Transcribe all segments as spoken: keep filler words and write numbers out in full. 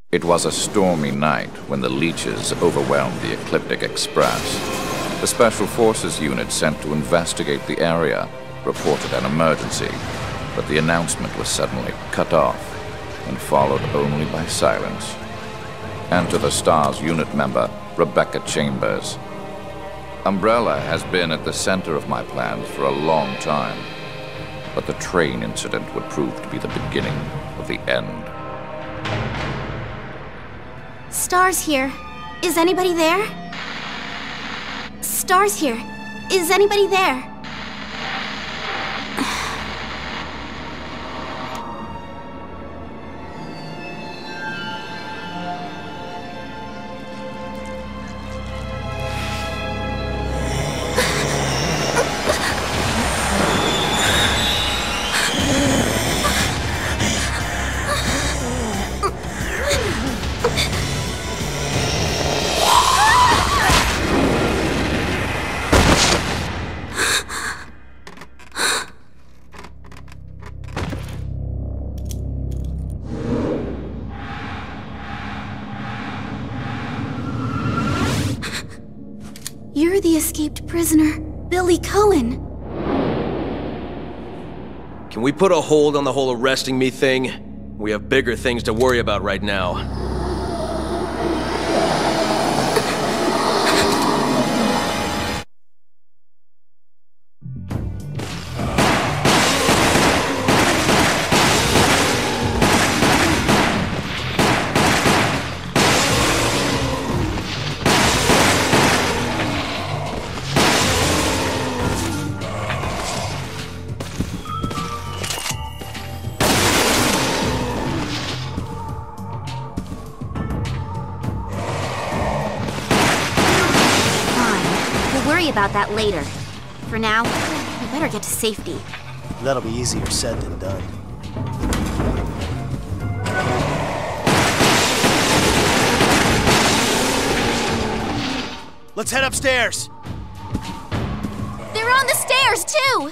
It was a stormy night when the leeches overwhelmed the Ecliptic Express. The Special Forces unit sent to investigate the area reported an emergency, but the announcement was suddenly cut off and followed only by silence. Enter the STARS unit member, Rebecca Chambers. Umbrella has been at the center of my plans for a long time, but the train incident would prove to be the beginning of the end. STARS here. Is anybody there? STARS here. Is anybody there? You're the escaped prisoner, Billy Cohen. Can we put a hold on the whole arresting me thing? We have bigger things to worry about right now. Worry about that later. For now, we better get to safety. That'll be easier said than done. Let's head upstairs! They're on the stairs, too!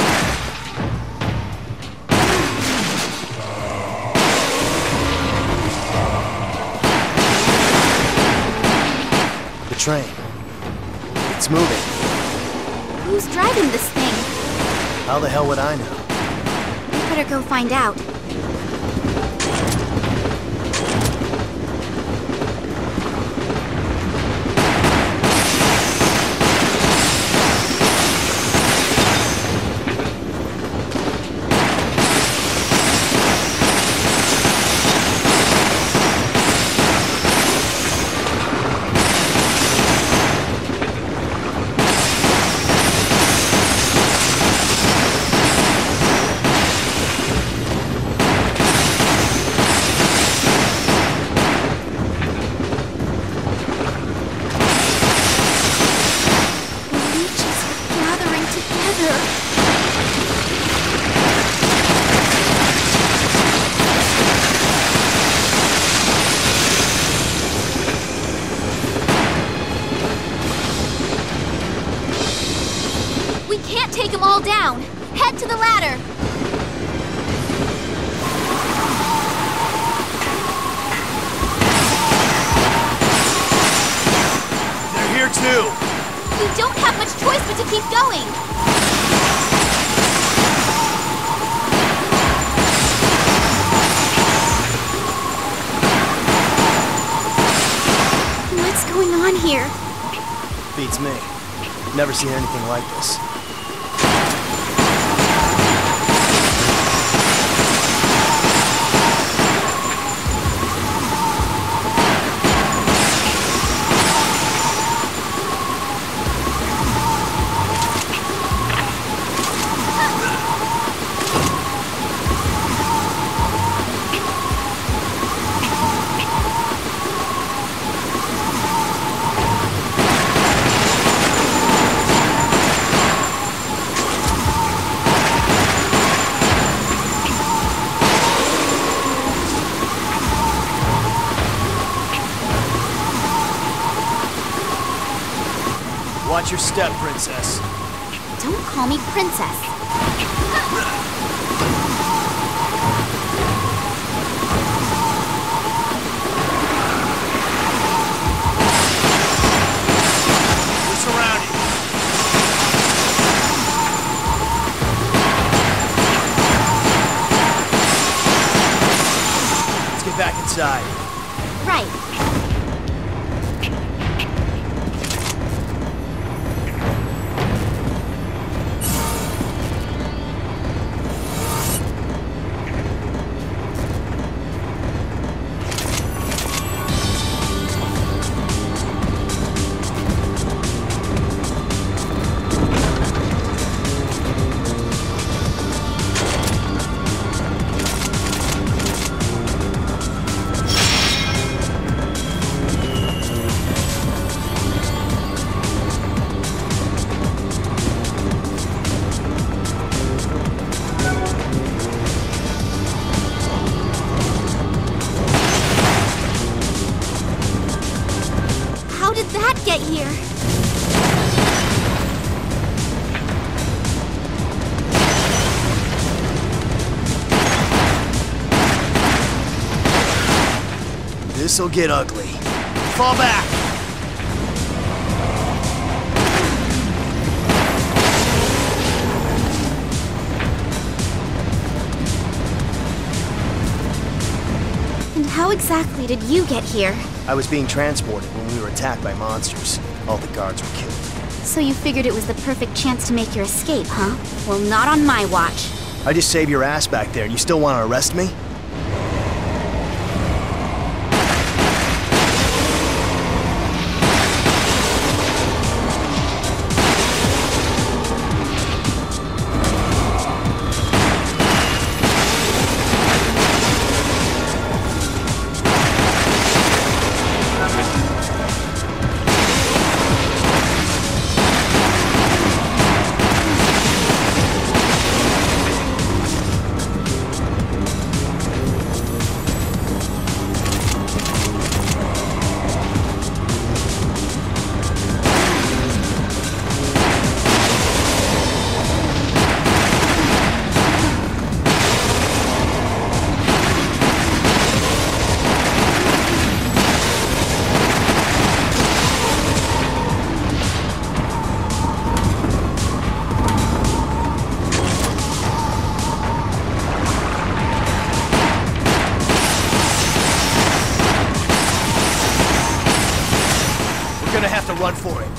The train. It's moving. Who's driving this thing? How the hell would I know? We better go find out. Take them all down! Head to the ladder! They're here too! We don't have much choice but to keep going! What's going on here? Beats me. Never seen anything like this. Watch your step, Princess. Don't call me Princess. back inside. Right. Get here. This'll get ugly. Fall back! And how exactly did you get here? I was being transported when we were attacked by monsters. All the guards were killed. So you figured it was the perfect chance to make your escape, huh? Well, not on my watch. I just saved your ass back there, and you still want to arrest me? We're gonna have to run for it.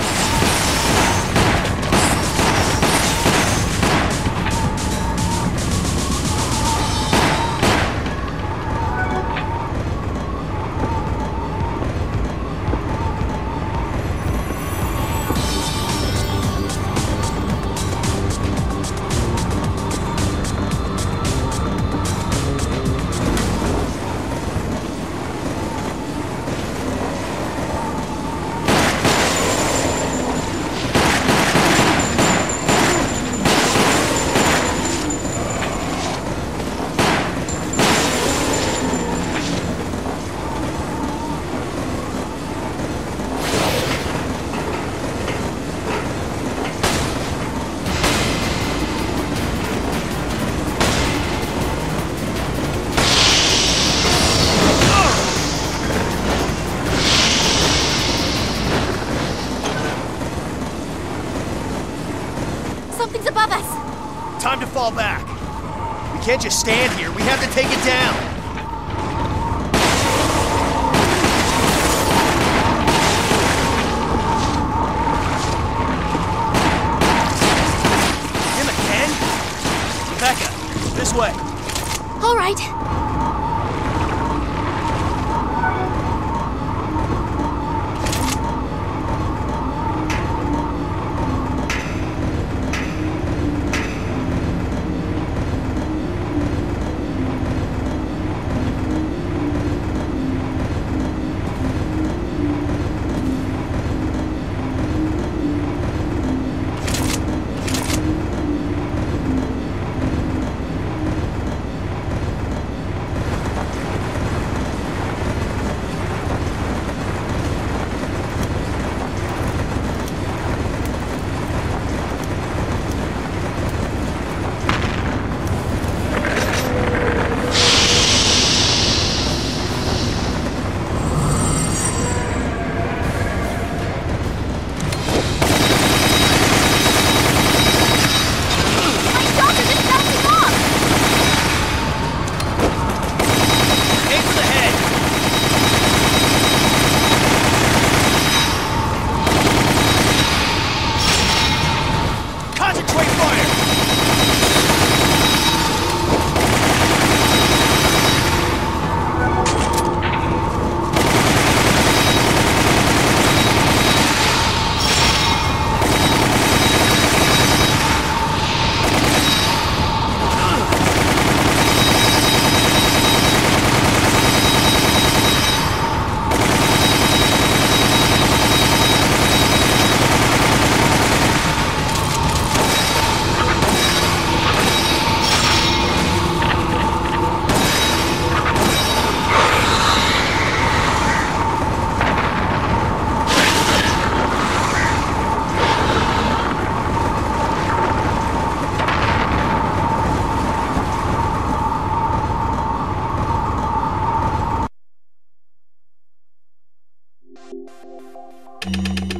Something's above us! Time to fall back. We can't just stand here. We have to take it down. Him again? Rebecca, this way. All right. now.